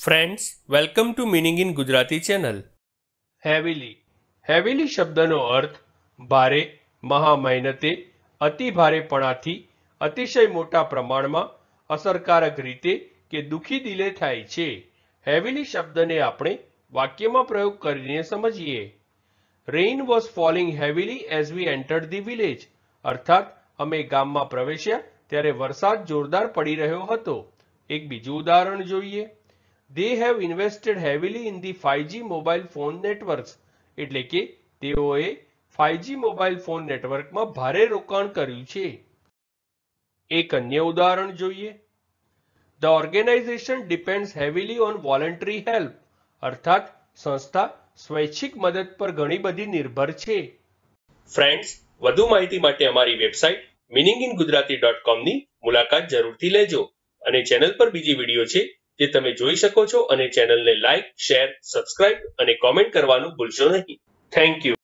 Friends, welcome to meaning in Gujarati channel. Heavily શબ્દનો અર્થ ભારે, મહામહેનતે, અતિ ભારેપણાથી, અતિશય મોટા પ્રમાણમાં, અસરકારક રીતે કે દુઃખી દિલે થાય છે. હેવીલી શબ્દને આપણે વાક્યમાં પ્રયોગ કરીને સમજીએ. Rain was falling heavily as we entered the village. અર્થાત અમે ગામમાં પ્રવેશ્યા ત્યારે વરસાદ જોરદાર પડી રહ્યો હતો. એક બીજું ઉદાહરણ જોઈએ. They have invested heavily in the 5G mobile phone networks. એટલે કે તેઓએ 5G મોબાઈલ ફોન નેટવર્કમાં ભારે રોકાણ કર્યું છે. એક અન્ય ઉદાહરણ જોઈએ. The organization depends heavily on voluntary help. અર્થાત સંસ્થા સ્વૈચ્છિક મદદ પર ઘણી બધી નિર્ભર છે. ફ્રેન્ડ્સ, વધુ માહિતી માટે અમારી વેબસાઇટ meaningingujarati.com ની મુલાકાત જરૂરથી લેજો અને ચેનલ પર બીજી વિડીયો છે જે તમે જોઈ શકો છો અને ચેનલને લાઇક, શેર, સબસ્ક્રાઇબ અને કોમેન્ટ કરવાનું ભૂલશો નહીં. Thank you.